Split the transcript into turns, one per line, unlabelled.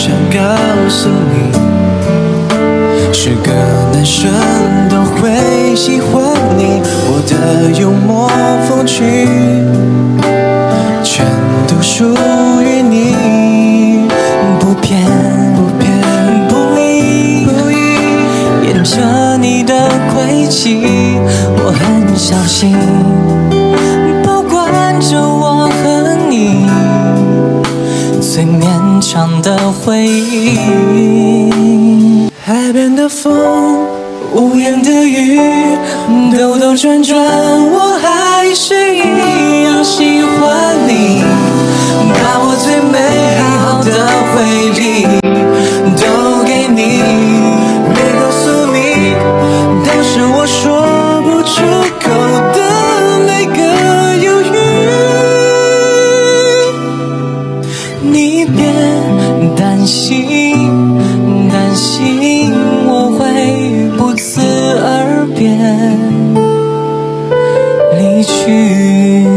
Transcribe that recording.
想告诉你，是个男生都会喜欢你，我的幽默风趣全都属于你，不偏不倚，沿着你的轨迹，我很小心保管着我和你最绵长的回忆。海边的风，屋檐的雨，兜兜转转，我还是一样喜欢你，把我最美好的回忆都给你，没告诉你，当时我说不出口的那个犹豫，你别担心，担心我会不辞而别离去。